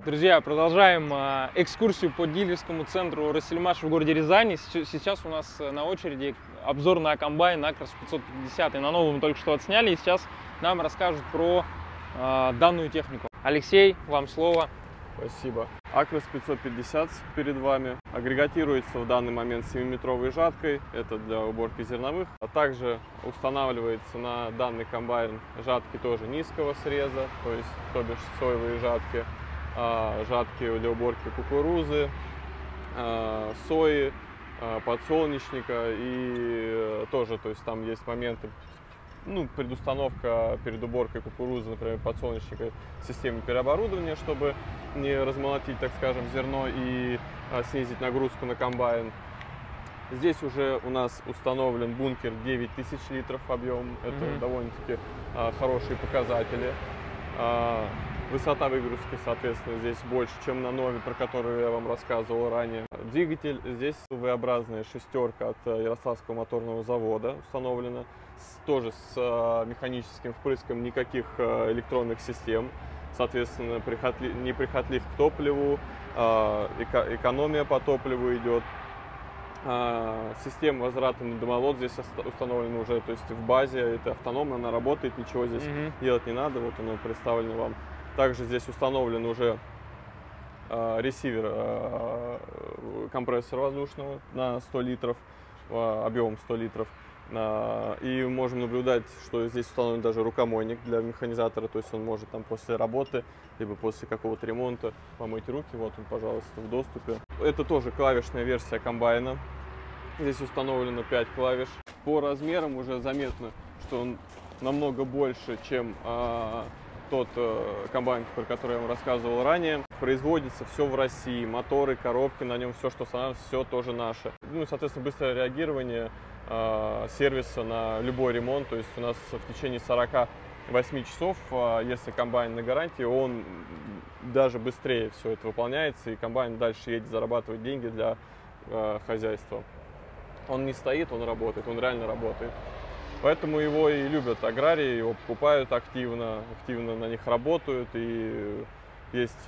Друзья, продолжаем экскурсию по дилерскому центру Россельмаш в городе Рязани. Сейчас у нас на очереди обзор на комбайн Акрос 550. И на новом мы только что отсняли, и сейчас нам расскажут про данную технику. Алексей, вам слово. Спасибо. Акрос 550 перед вами. Агрегатируется в данный момент 7-метровой жаткой. Это для уборки зерновых. А также устанавливается на данный комбайн жатки тоже низкого среза, то бишь соевые жатки. Жатки для уборки кукурузы, сои, подсолнечника, и тоже, то есть там есть моменты, предустановка перед уборкой кукурузы, например, подсолнечника, системы переоборудования, чтобы не размолотить, так скажем, зерно и снизить нагрузку на комбайн. Здесь уже у нас установлен бункер 9000 литров объем, это довольно-таки хорошие показатели. Высота выгрузки, соответственно, здесь больше, чем на Нове, про которую я вам рассказывал ранее. Двигатель здесь V-образная шестерка от Ярославского моторного завода установлена. Тоже с механическим впрыском, никаких электронных систем. Соответственно, неприхотлив к топливу, экономия по топливу идет. Система возврата на дымолот здесь установлена уже, то есть в базе, это автономно, она работает, ничего здесь делать не надо, вот оно представлено вам. Также здесь установлен уже ресивер компрессора воздушного на 100 литров, объемом 100 литров. И можем наблюдать, что здесь установлен даже рукомойник для механизатора, то есть он может там после работы, либо после какого-то ремонта помыть руки. Вот он, пожалуйста, в доступе. Это тоже клавишная версия комбайна. Здесь установлено 5 клавиш. По размерам уже заметно, что он намного больше, чем тот комбайн, про который я вам рассказывал ранее. Производится все в России, моторы, коробки на нем, все, что устанавливается, все тоже наше. Соответственно, быстрое реагирование сервиса на любой ремонт. То есть у нас в течение 48 часов, если комбайн на гарантии, он даже быстрее все это выполняется, и комбайн дальше едет зарабатывать деньги для хозяйства. Он не стоит, он работает, он реально работает. Поэтому его и любят аграрии, его покупают активно на них работают, и есть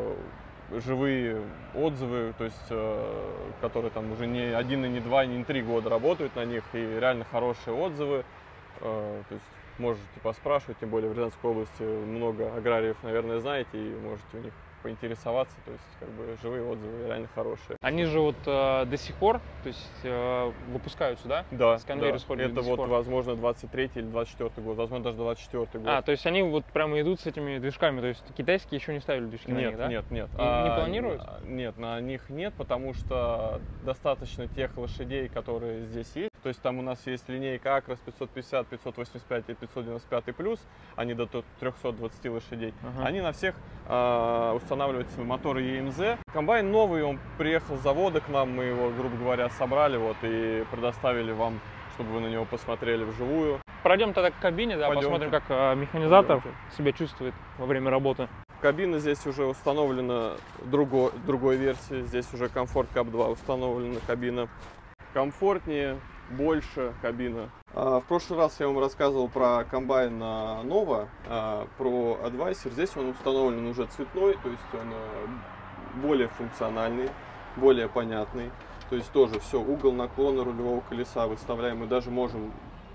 живые отзывы, то есть, которые там уже не 1, не 2, не 3 года работают на них, и реально хорошие отзывы. То есть можете поспрашивать, тем более в Рязанской области много аграриев, наверное, знаете, и можете у них поинтересоваться, то есть как бы живые отзывы реально хорошие. Они же вот до сих пор, то есть выпускаются, да? Да, с конвейера да. Это вот, возможно, 23 или 24 год, возможно, даже 24 год. То есть они вот прямо идут с этими движками, то есть китайские еще не ставили движки на них, да? Нет. Не планируют? Нет, на них нет, потому что достаточно тех лошадей, которые здесь есть. То есть там у нас есть линейка Акрос 550, 585 и 595 плюс, они до 320 лошадей. Они на всех устанавливаются моторы ЕМЗ. Комбайн новый, он приехал с завода к нам, мы его, грубо говоря, собрали и предоставили вам, чтобы вы на него посмотрели вживую. Пройдем тогда к кабине, да, посмотрим, как механизатор себя чувствует во время работы. Кабина здесь уже установлена другой версии, здесь уже Комфорт КАП-2 установлена кабина. Комфортнее, больше кабина. В прошлый раз я вам рассказывал про комбайн Nova, про Advicer. Здесь он установлен уже цветной, то есть он более функциональный, более понятный. То есть тоже все, угол наклона рулевого колеса выставляем. Мы даже можем,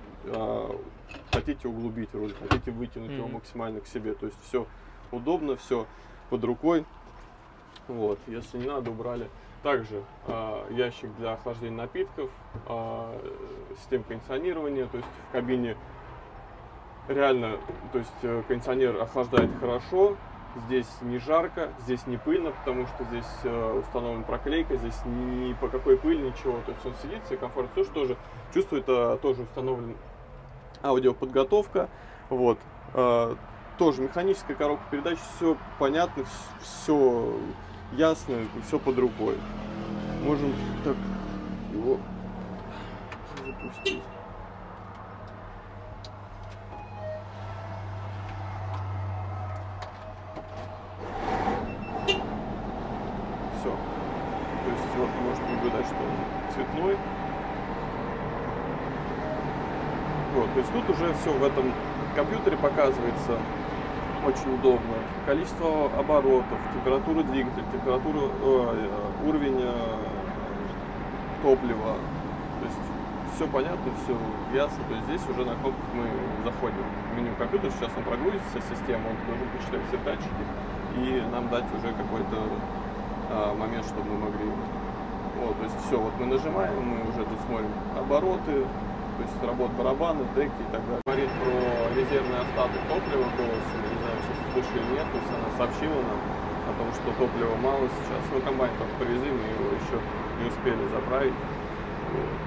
хотите углубить руль, хотите вытянуть его максимально к себе. То есть все удобно, все под рукой. Вот, если не надо, убрали. Также ящик для охлаждения напитков, система кондиционирования, то есть в кабине реально, то есть кондиционер охлаждает хорошо, здесь не жарко, здесь не пыльно, потому что здесь установлена проклейка, здесь ни по какой пыли, ничего, то есть он сидит себе комфортно, слушает, тоже чувствует, тоже установлена аудиоподготовка, вот, тоже механическая коробка передач, все понятно, все ясно и все под рукой. Можем так его запустить. Все. То есть вот можете наблюдать, что он цветной. Вот, то есть тут уже все в этом компьютере показывается очень удобно. Количество оборотов, температура двигателя, уровень топлива. То есть все понятно, все ясно. То есть здесь уже на кнопках мы заходим в меню компьютера. Сейчас он прогрузится, система, он должен посчитать все датчики и нам дать уже какой-то момент, чтобы мы могли. Вот, то есть все, вот мы нажимаем, мы уже тут смотрим обороты, то есть работа барабаны, деки и так далее. Говорит про резервный остаток топлива голосом, не знаю, сейчас слышали или нет, то есть она сообщила нам о том, что топлива мало сейчас. Ну, комбайн только привезли, мы его еще не успели заправить. Вот.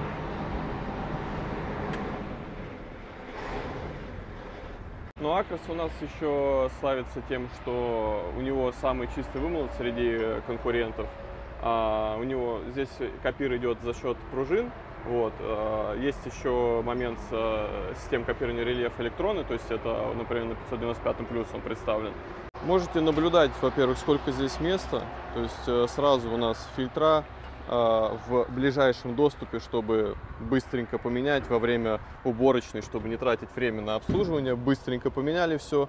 Но Акрос у нас еще славится тем, что у него самый чистый вымолот среди конкурентов. У него здесь копир идет за счет пружин. Вот. Есть еще момент с системой копирования рельеф электроны, то есть это, например, на 595 плюс он представлен. Можете наблюдать, во-первых, сколько здесь места. То есть сразу у нас фильтра в ближайшем доступе, чтобы быстренько поменять во время уборочной, чтобы не тратить время на обслуживание. Быстренько поменяли все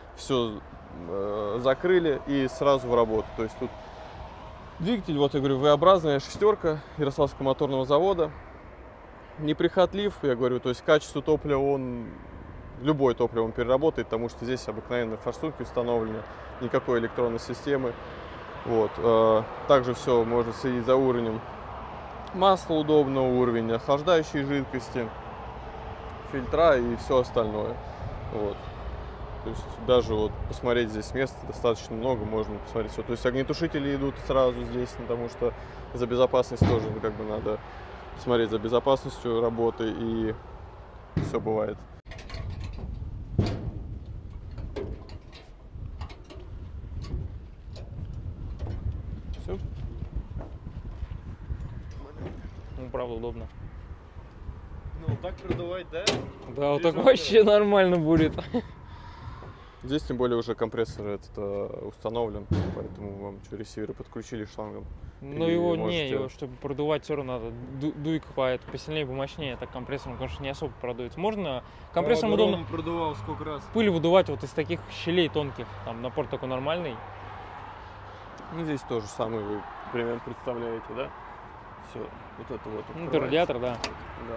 закрыли и сразу в работу. То есть тут двигатель, вот я говорю, V-образная шестерка Ярославского моторного завода. Неприхотлив, я говорю, то есть качество топлива любое топливо он переработает, потому что здесь обыкновенные форсунки установлены, никакой электронной системы. Вот. Также все можно следить за уровнем масла удобного, уровень охлаждающей жидкости, фильтра и все остальное. Вот. То есть даже вот посмотреть здесь места достаточно много, можно посмотреть все. То есть огнетушители идут сразу здесь, потому что за безопасность тоже как бы надо смотреть за безопасностью работы, и все бывает. Все. Ну, правда, удобно. Ну, так продавать, да? Да, вот так вообще нормально будет. Здесь тем более уже компрессор установлен, поэтому вам ресиверы подключили шлангом. Но его его, чтобы продувать, все равно надо дуйка посильнее, помощнее. Так компрессором, конечно, не особо продуется. Можно компрессором удобно продувал сколько раз. пыль выдувать вот из таких щелей тонких. Там напор такой нормальный. Ну, здесь тоже самое вы примерно представляете, да? Все, вот это вот. Ну, это радиатор, да. Да.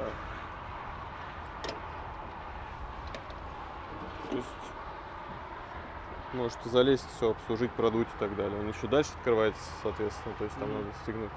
То есть можете залезть, все обслужить, продуть и так далее. Он еще дальше открывается, соответственно, то есть там надо стегнуть.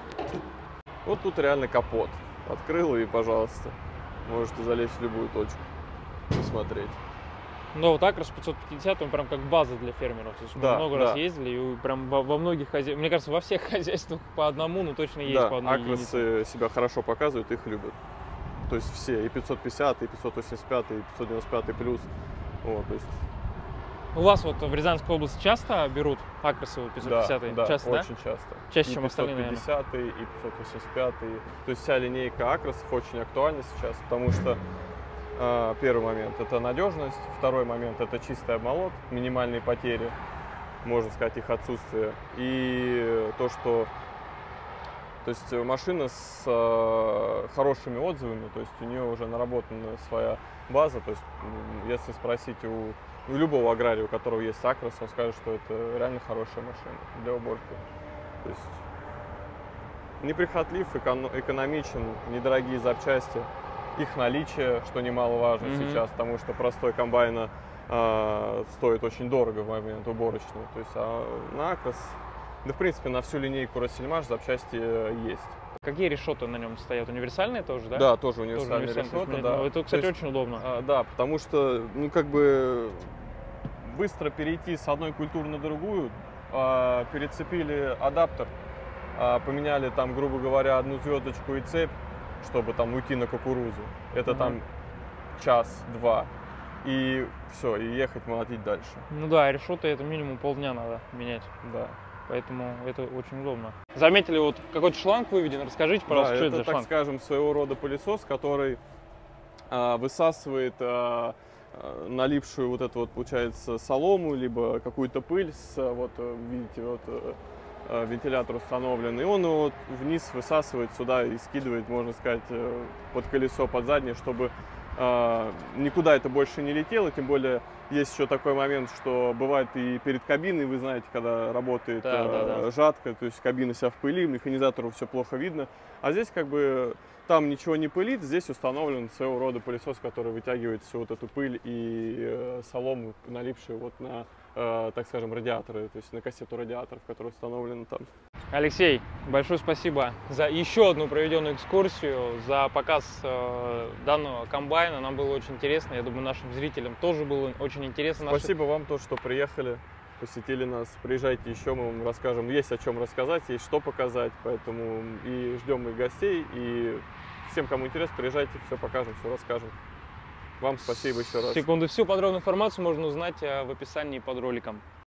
Вот тут реально капот. Открыл и, пожалуйста, можете залезть в любую точку, посмотреть. Но вот Акрос 550, он прям как база для фермеров. То есть мы много раз ездили, и прям во многих хозяйствах, мне кажется, во всех хозяйствах по одному, но точно есть по одной единице. Акросы себя хорошо показывают, их любят. То есть все, и 550, и 585, и 595 плюс. Вот, то есть... У вас вот в Рязанской области часто берут Акросы 550? Да, часто, очень часто. Чаще, чем остальные, наверное. И 550, и 585. То есть вся линейка Акросов очень актуальна сейчас, потому что первый момент – это надежность, второй момент – это чистый обмолот, минимальные потери, можно сказать, их отсутствие. И то, что… То есть машина с хорошими отзывами, то есть у нее уже наработана своя база. То есть если спросить у любого агрария, у которого есть Акрос, он скажет, что это реально хорошая машина для уборки. То есть неприхотлив, экономичен, недорогие запчасти, их наличие, что немаловажно сейчас, потому что простой комбайн стоит очень дорого в момент уборочный. То есть на Акрос, да в принципе на всю линейку Россельмаш запчасти есть. Какие решеты на нем стоят? Универсальные тоже, да? Да, тоже универсальные решеты. Да. Это, кстати, очень удобно. Да, потому что, ну, как бы быстро перейти с одной культуры на другую, перецепили адаптер, поменяли там, грубо говоря, одну звездочку и цепь, чтобы там уйти на кукурузу. Это там час-два. И все, и ехать молотить дальше. Ну да, решеты это минимум полдня надо менять. Да. Поэтому это очень удобно. Заметили, вот какой-то шланг выведен. Расскажите, пожалуйста, да, что это за так шланг? Скажем, своего рода пылесос, который высасывает налипшую вот эту вот, получается, солому, либо какую-то пыль с, вот, видите, вот вентилятор установлен, и он его вот вниз высасывает сюда и скидывает, можно сказать, под колесо, под заднее, чтобы никуда это больше не летело, тем более есть еще такой момент, что бывает и перед кабиной, вы знаете, когда работает жатка, то есть кабина вся в пыли, механизатору все плохо видно, а здесь как бы там ничего не пылит, здесь установлен своего рода пылесос, который вытягивает всю вот эту пыль и солому, налипшую вот на, так скажем, радиаторы, то есть на кассету радиаторов, которые установлены там. Алексей, большое спасибо за еще одну проведенную экскурсию, за показ данного комбайна. Нам было очень интересно. Я думаю, нашим зрителям тоже было очень интересно. Спасибо вам тоже, что приехали, посетили нас. Приезжайте еще, мы вам расскажем. Есть о чем рассказать, есть что показать. Поэтому и ждем и гостей, и всем, кому интересно, приезжайте, все покажем, все расскажем. Вам спасибо еще раз. Секунду, всю подробную информацию можно узнать в описании под роликом.